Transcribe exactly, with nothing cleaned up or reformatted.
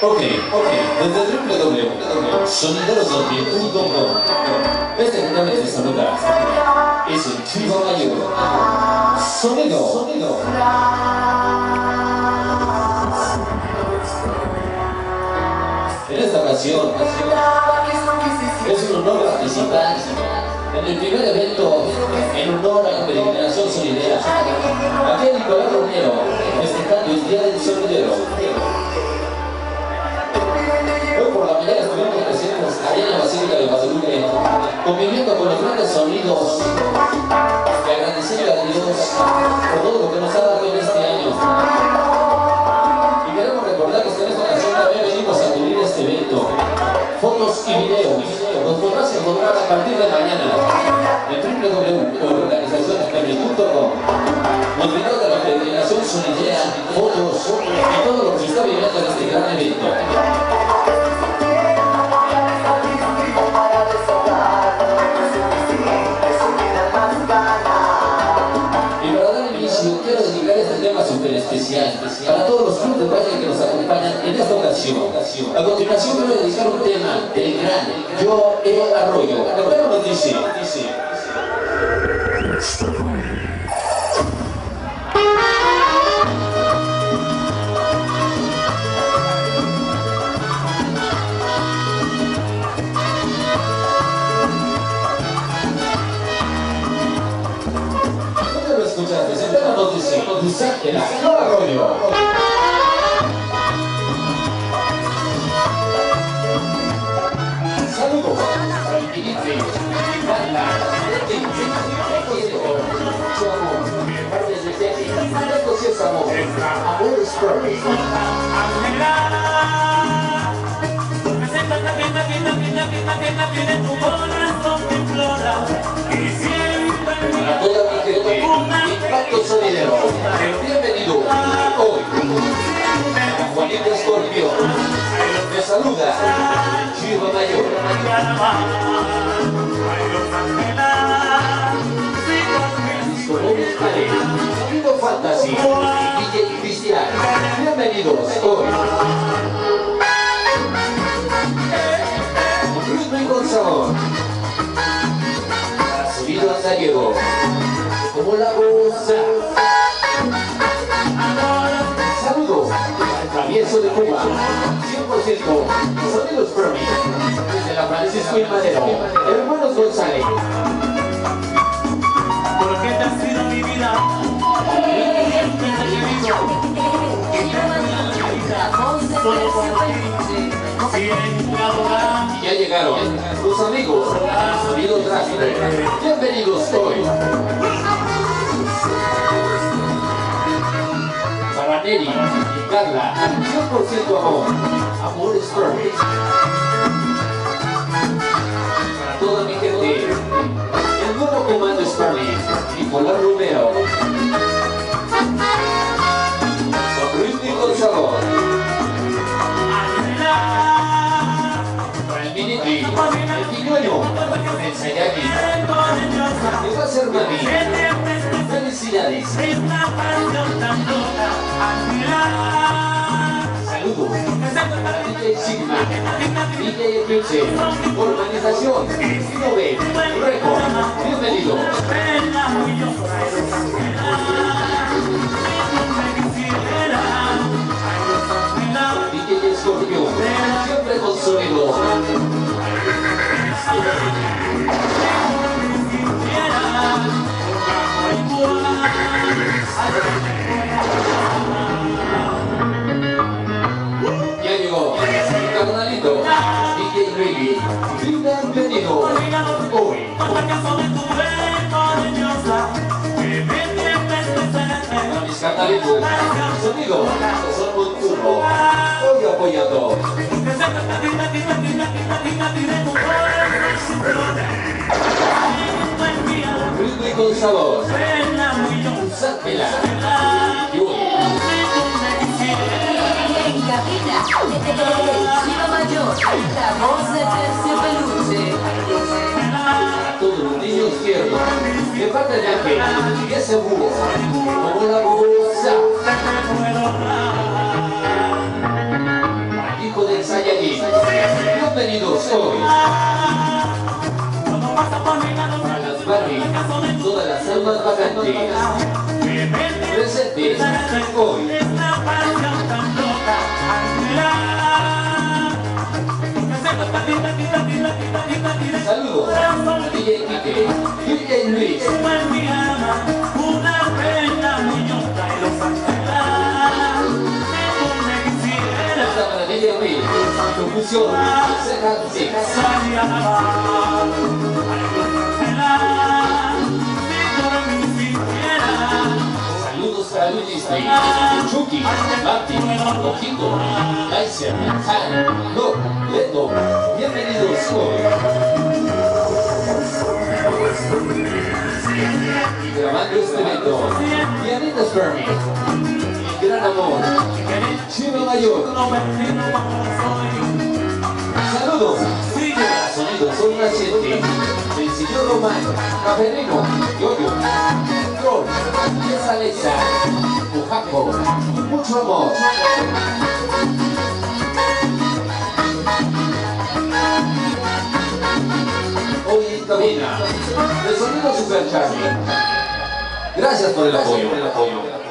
Ok, ok, desde w w w punto sonideros punto com. Este programa de saluda es el Chivo Mayor. Sonido, sonido. En esta ocasión es un honor participar en el primer evento en honor a la peregrinación sonidera. Aquí en Nicolás Romero, festejando el Día del Sonidero. Hoy por la mañana estuvimos presentes allá en la Basílica de Guadalupe, conviviendo con los grandes sonidos y agradeciendo a Dios por todo lo que nos ha dado en este año. Y queremos recordar que en esta ocasión también venimos a cubrir este evento. Fotos y videos los podrás encontrar a partir de mañana en w w w punto organizaciones punto com. Los videos de la peregrinación sonidera, fotos y todo lo que se está viviendo en este gran evento. Quiero dedicar este tema súper especial para todos los clubes de baile que nos acompañan en esta ocasión. A continuación quiero dedicar un tema del gran Joe Arroyo. El tema nos dice, dice escuchaste, ese tema nos dice, nos dice el Joe Arroyo. Saludos al Infinite, Carla, mucho amor, parte de Teti, esto sí es amor, amor es perfect. Para toda mi gente, Impacto Sonidero, bienvenido hoy a Juanito Escorpio. Te saluda Chivo Mayor. Sonido Fantasy y D J Cristian, bienvenidos hoy. Ritmo y con sabor. Sonido Andallego, como la goza. Saludos al travieso de Cuba, cien por ciento Sonidos Permi, desde la Francisco y Madero, hermanos González. Porque te ha sido mi vida, siempre te he querido, solo por ti, siempre adorando. Y ya llegaron tus amigos, Sonido Tráfico. Bienvenidos hoy. Para Neri y Carla, cien por ciento amor, amor es perfect. Para toda mi gente, el nuevo comando es perfect, Nicolás Romero. Con ritmo y con sabor. Para el Miniti, el Tiñueño, el Sayaki, el va a ser mami. Felicidades. Saludos para D J Sigma, D J Eclipse, Organización Nove Record. Bienvenidos. D J Escorpio, siempre con sonido. Ya llegó mi carnalito, D J Reggae. Bienvenido hoy. A mis carnalitos, sonido, son un turbo. Hoy apoyando. Ritmo y con sabor. Sáquela. Y hoy. En cabina, Chivo Mayor, la voz de Terciopelute. Para todos los niños tiernos, de parte de Ángel y ese búho, como la bolsa. Hijo los más bacantes. Presentes hoy. Saludos a D J Quique, D J Luis. Esta para D J Luis, confusión, Second Six. Saludos para Luigi Street, Chucky, Martin, Ojito, Kaiser, Han, Doc, Leto. Bienvenidos hoy. Y grabando este evento, Dianita Spermy, Gran Amor, Chino Mayor. Saludos a Sonido Son Naciente, el señor Román, Caferino, Yoyo, Troll, Pieza Alexa, Ujaco, mucho amor. Hoy en cabina, el Sonido Super Charlie. Gracias por el apoyo.